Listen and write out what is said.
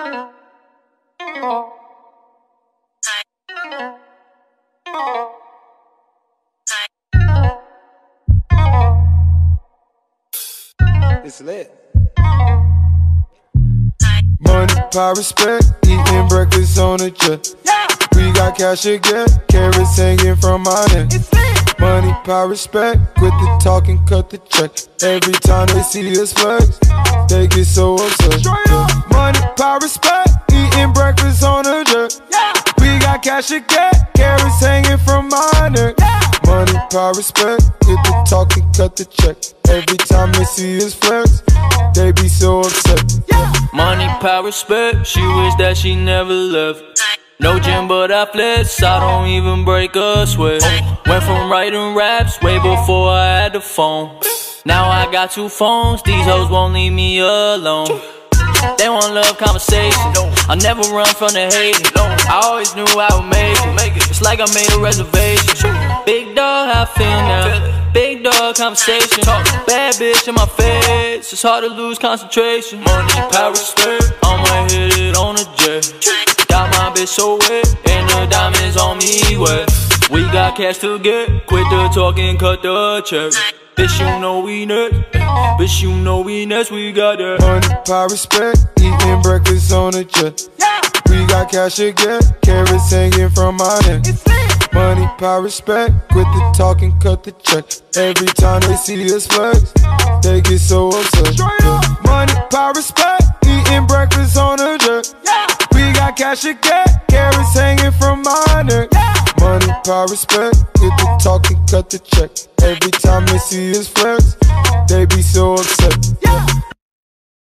It's lit. Money, power, respect, eating breakfast on a jet. We got cash to get, carrots hanging from my neck. Money, power, respect, quit the talking, cut the check. Every time they see us flex, they get so upset. Money, power, respect, eating breakfast on a jet. We got cash to get, carrots hanging from my neck. Money, power, respect, quit the talking, cut the check. Every time they see us flex, they be so upset. Money, power, respect, she wish that she never left. No gym but I flex, I don't even break a sweat. Went from writing raps way before I had the phone. Now I got 2 phones, these hoes won't leave me alone. They want love conversation, I never run from the hating. I always knew I would make it, it's like I made a reservation. Big dog, how I feel now? Big dog conversation, bad bitch in my face, it's hard to lose concentration. Money, power, respect, I'ma hit it on a jet. Got my bitch so wet, and the diamonds on me wet. We got cash to get, quit the talking, cut the check. Bitch, you know we next, bitch, you know we next, we got that. Money, power, respect, eating breakfast on a jet. We got cash to get, carrots hanging from my neck. Money, power, respect, quit the talking, cut the check. Every time they see us flex, they get so upset. Money, power, respect, eating breakfast on a jet. We got cash to get, carrots hanging from my neck. Money, power, respect, quit the talking, cut the check. Every time they see us flex, they be so upset.